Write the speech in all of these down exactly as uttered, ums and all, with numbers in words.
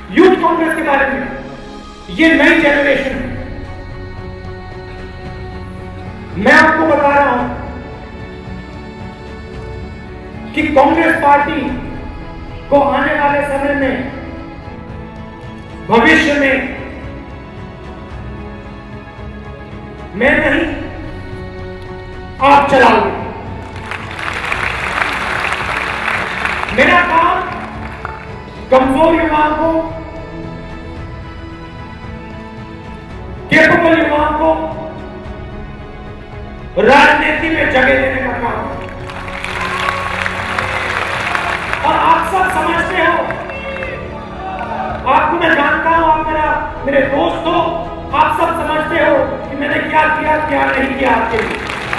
Youth Congress के बारे में, ये नई जनरेशन है। मैं आपको बता रहा हूं कि कांग्रेस पार्टी को आने वाले समय में, भविष्य में, मैं नहीं आप चलाओगे। मेरा काम कमजोर युवाओं को, केपेबल युवाओं को राजनीति में जगह देने का काम है। और आप सब समझते हो, आपको मैं जानता हूं, आप मेरा मेरे दोस्त हो, आप सब समझते हो कि मैंने क्या किया क्या नहीं किया आपके लिए।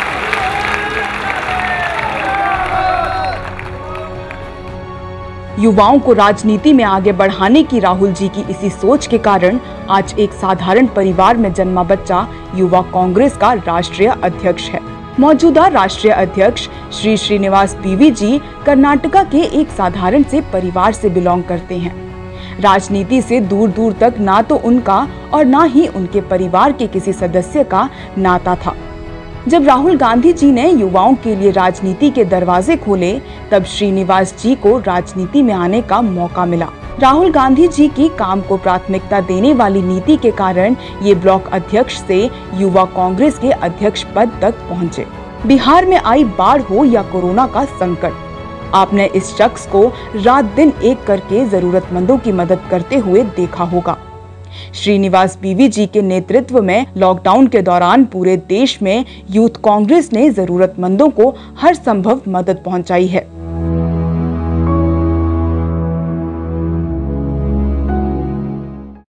युवाओं को राजनीति में आगे बढ़ाने की राहुल जी की इसी सोच के कारण आज एक साधारण परिवार में जन्मा बच्चा युवा कांग्रेस का राष्ट्रीय अध्यक्ष है। मौजूदा राष्ट्रीय अध्यक्ष श्री श्रीनिवास बीवी जी कर्नाटका के एक साधारण से परिवार से बिलोंग करते हैं। राजनीति से दूर दूर तक ना तो उनका और ना ही उनके परिवार के किसी सदस्य का नाता था। जब राहुल गांधी जी ने युवाओं के लिए राजनीति के दरवाजे खोले, तब श्रीनिवास जी को राजनीति में आने का मौका मिला। राहुल गांधी जी की काम को प्राथमिकता देने वाली नीति के कारण ये ब्लॉक अध्यक्ष से युवा कांग्रेस के अध्यक्ष पद तक पहुंचे। बिहार में आई बाढ़ हो या कोरोना का संकट, आपने इस शख्स को रात दिन एक करके जरूरतमंदों की मदद करते हुए देखा होगा। श्रीनिवास बीवी जी के नेतृत्व में लॉकडाउन के दौरान पूरे देश में यूथ कांग्रेस ने जरूरतमंदों को हर संभव मदद पहुंचाई है।